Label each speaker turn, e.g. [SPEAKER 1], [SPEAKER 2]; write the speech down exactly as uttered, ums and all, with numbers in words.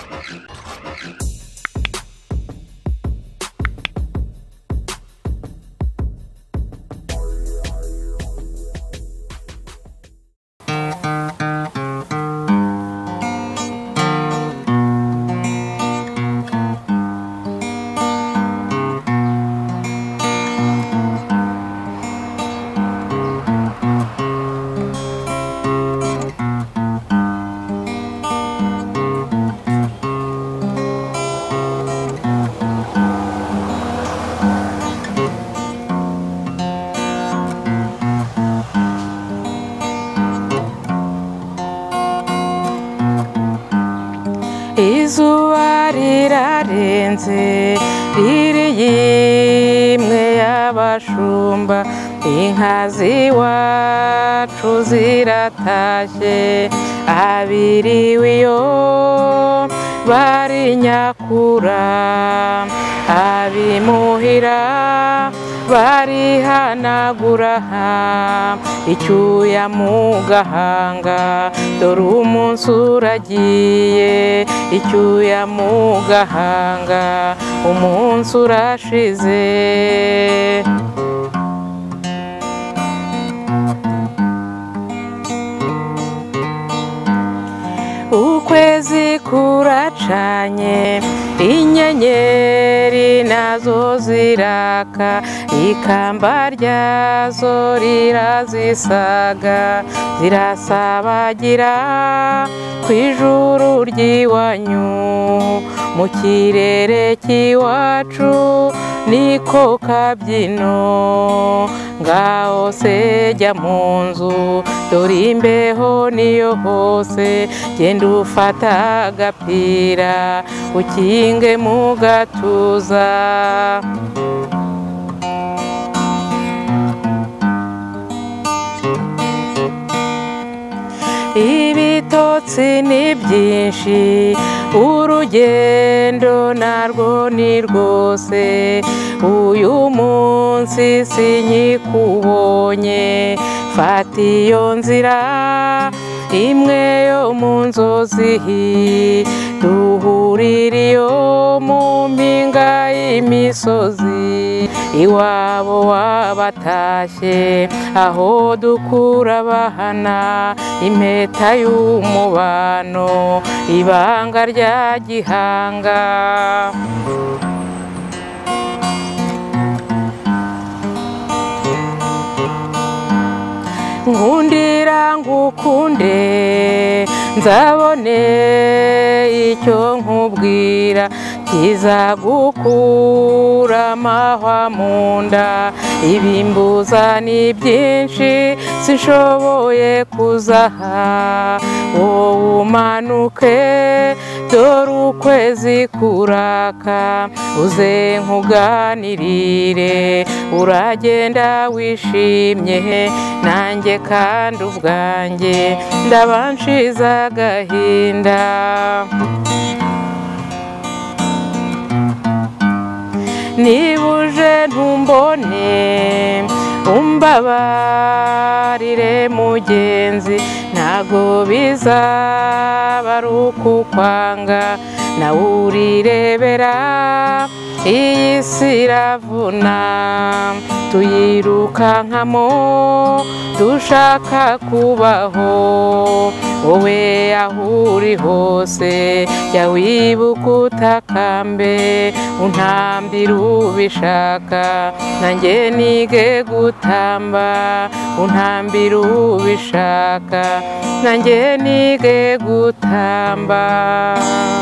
[SPEAKER 1] izuba rirarenze riri yimwe y'abashumba inka z'iwacu ziratashye abiriwe iyo bari nyakura abimuhira barihanagura icyuya mu gahanga dore umunsi uragiye icyuya mu gahanga umunsi urashize ukwezi kuracanye inyenyeri nazo ziraka ikamba ryazo rirazisaga zirasabagira kw'ijuru ry'iwanyu mu kirere cy'iwacu niko kabyino ngaho se jya mu nzu dore imbeho niyo hose genda ufata agapira ukinge mu gatuza ibitotsi ni byinshi urugendo narwo ni rwose uyu munsi sinyikubonye fata iyo nzira imwe yo mu nzozi duhurira iyo mu mpinga y'imisozi iwabo wabatashye aho dukura bahana impeta y'umubano ibanga rya gihanga nkundira ngukunde nzabone icyo nkubwira kizagukura amahwa mu nda ibimbuza ni byinshi sinshoboye kuzaha wowe umanuke dore ukwezi kuraka uze nkuganirire uragenda wishimye nanjye kandi ubwanjye ndabanshiza agahinda nibuje ntumbone umbabarire mugenzi ntago bizaba ari ukukwanga nawe urirebera iyi si iravuna tuyirukankamo dushaka kubaho wowe aho uri hose jya wibuka utakambe untambira ubishaka nanjye nige gutamba untambira ubishaka nanjye nige gutamba